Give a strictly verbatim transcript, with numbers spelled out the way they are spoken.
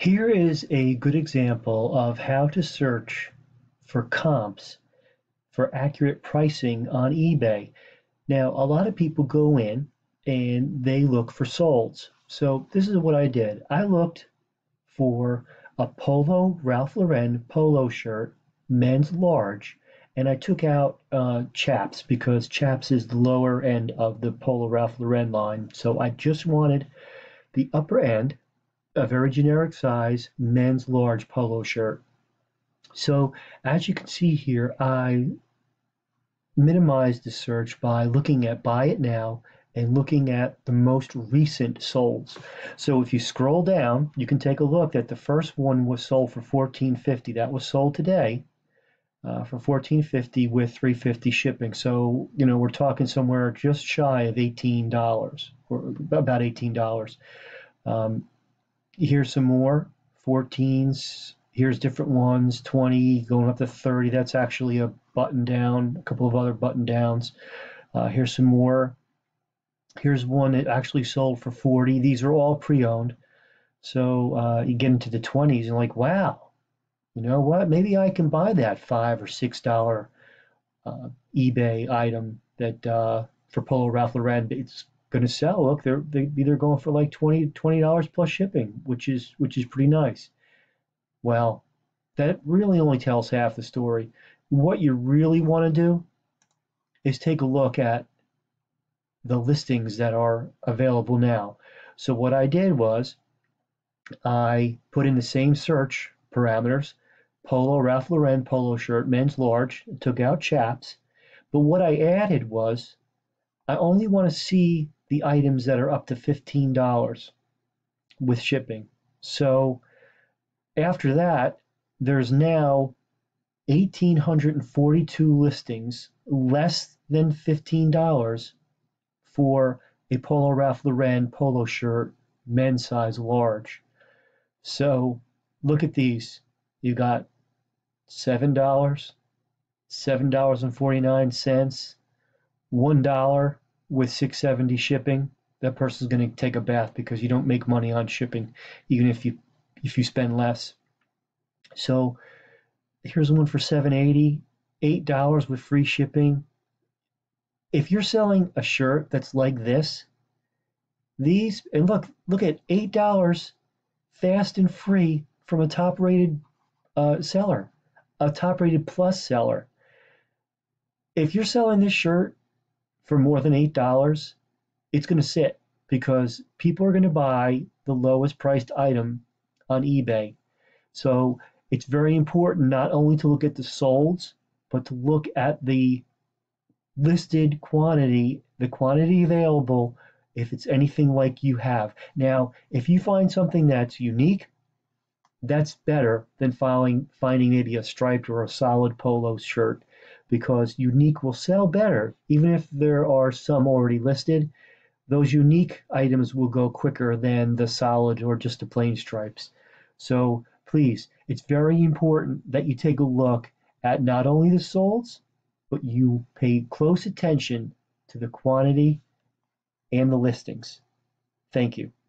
Here is a good example of how to search for comps for accurate pricing on eBay. Now, a lot of people go in and they look for solds. So this is what I did. I looked for a polo Ralph Lauren polo shirt, men's large, and I took out uh, chaps because chaps is the lower end of the polo Ralph Lauren line. So I just wanted the upper end, a very generic size men's large polo shirt. So as you can see here, I minimized the search by looking at buy it now and looking at the most recent solds. So if you scroll down, you can take a look that the first one was sold for fourteen fifty. That was sold today uh, for fourteen fifty with three fifty shipping. So you know we're talking somewhere just shy of eighteen dollars, or about eighteen dollars. Um, Here's some more fourteens. Here's different ones, twenty going up to thirty. That's actually a button down, a couple of other button downs. Uh, here's some more. Here's one that actually sold for forty. These are all pre-owned. So uh, you get into the twenties and like, wow, you know what? Maybe I can buy that five or six dollar uh, eBay item that uh, for Polo Ralph Lauren. It's going to sell. Look, they're they they're going for like twenty dollars plus shipping, which is which is pretty nice. Well, that really only tells half the story. What you really want to do is take a look at the listings that are available now. So what I did was I put in the same search parameters, polo Ralph Lauren polo shirt, men's large, took out chaps, but what I added was I only want to see the items that are up to fifteen dollars with shipping. So after that, there's now one thousand eight hundred forty-two listings less than fifteen dollars for a Polo Ralph Lauren polo shirt, men's size large. So look at these. You got seven dollars, seven dollars and forty-nine cents, one dollar with six seventy shipping. That person's going to take a bath because you don't make money on shipping, even if you if you spend less. So here's one for seven eighty, eight dollars with free shipping. If you're selling a shirt that's like this, these and look look at eight dollars fast and free from a top-rated uh, seller, a top-rated plus seller. If you're selling this shirt for more than eight dollars, it's going to sit because people are going to buy the lowest priced item on eBay. So it's very important not only to look at the solds, but to look at the listed quantity, the quantity available, if it's anything like you have. Now, if you find something that's unique, that's better than finding, finding maybe a striped or a solid polo shirt, because unique will sell better. Even if there are some already listed, those unique items will go quicker than the solid or just the plain stripes. So please, it's very important that you take a look at not only the solds, but you pay close attention to the quantity and the listings. Thank you.